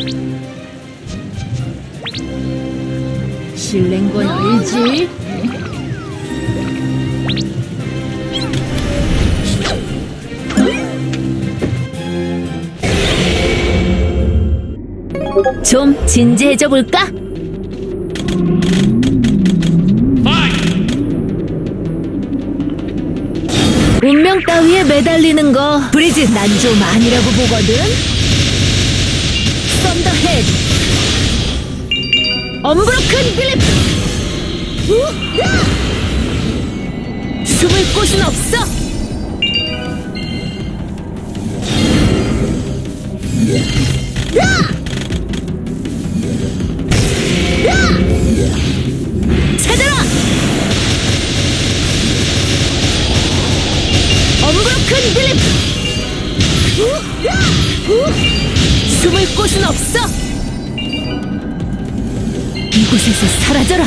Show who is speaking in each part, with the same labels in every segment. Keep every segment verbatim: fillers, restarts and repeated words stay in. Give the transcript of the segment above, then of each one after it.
Speaker 1: 실낸 건 알지? 좀 진지해져 볼까? 운명 따위에 매달리는 거 브리즈 난 좀 아니라고 보거든? 썬더 헤드 언브로큰 글리프 숨을 곳은 없어! 찾아라! 언브로큰 글리프 숨을 곳은 없어! 이곳에서 사라져라!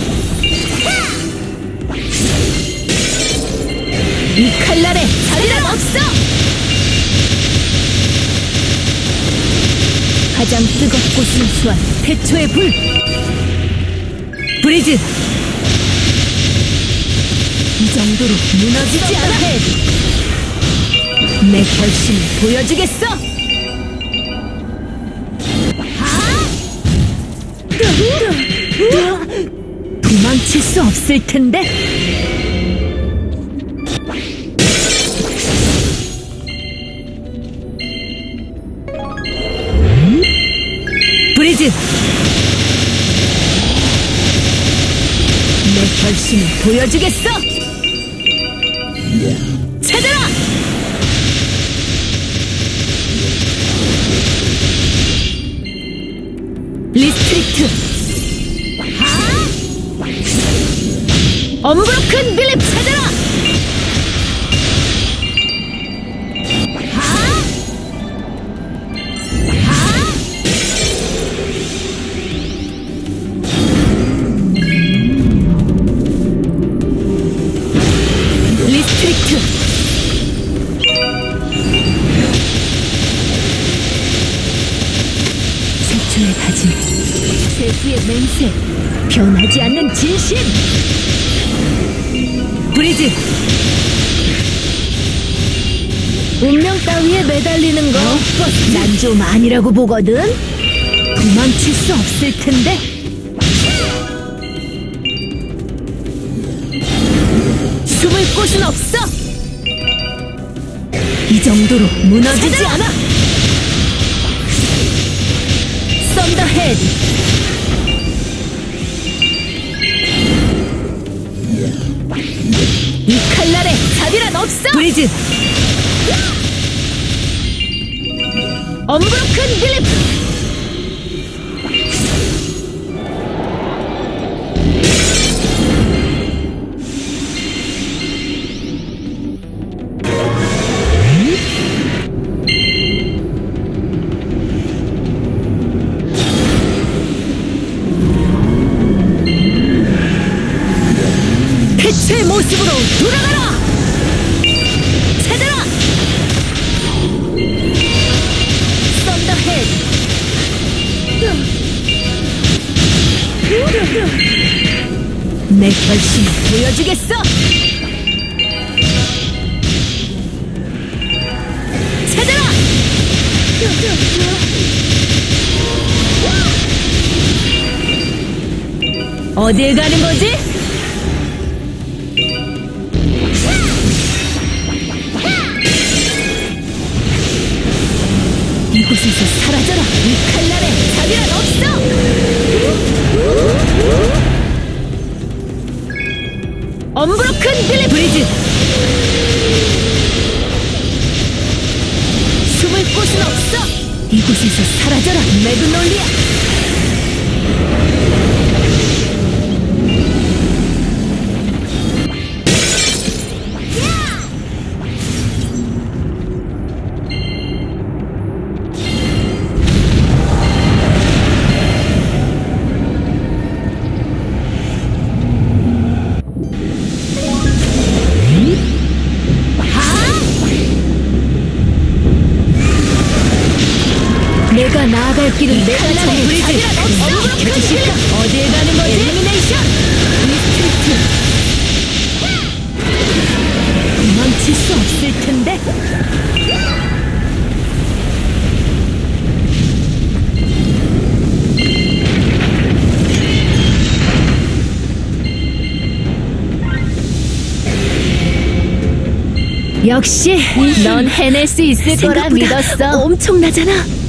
Speaker 1: 이 칼날에 자리란 없어! 가장 뜨겁고 순수한 태초의 불! 브리즈! 이 정도로 무너지지 않아! 내 결심을 보여주겠어! 도망칠 수 없을 텐데! 브리즈! 내 결심을 보여주겠어! 찾아라! 리스트릭트! 언브로큰 빌립 찾아라! 리스트릭트! 최초의 다짐, 세수의 맹세, 변하지 않는 진심! 브리즈! 운명 따위에 매달리는 거 난 좀 아니라고 보거든? 도망칠 수 없을 텐데? 숨을 곳은 없어! 이 정도로 무너지지 않아! 썬더 헤드! 이 칼날에 자비란 없어! 브리즈! 언브로큰 글리프! 태초의 모습으로 돌아가라! 찾아라! 썬더 헤드! 내 결심을 보여주겠어! 찾아라! 어딜 가는 거지? 이곳에서 사라져라! 이 칼날에 자비란 없어! 언브로큰 빌립! 브리즈! 숨을 곳은 없어! 이곳에서 사라져라! 매그놀리아! 내가 나아갈 길은 내가 정해야지. 켜주실까? 어딜 가는 거지? 엘리미네이션! 리스트리트! 도망칠 수 없을 텐데. 역시 넌 해낼 수 있을 거라 믿었어. 엄청나잖아.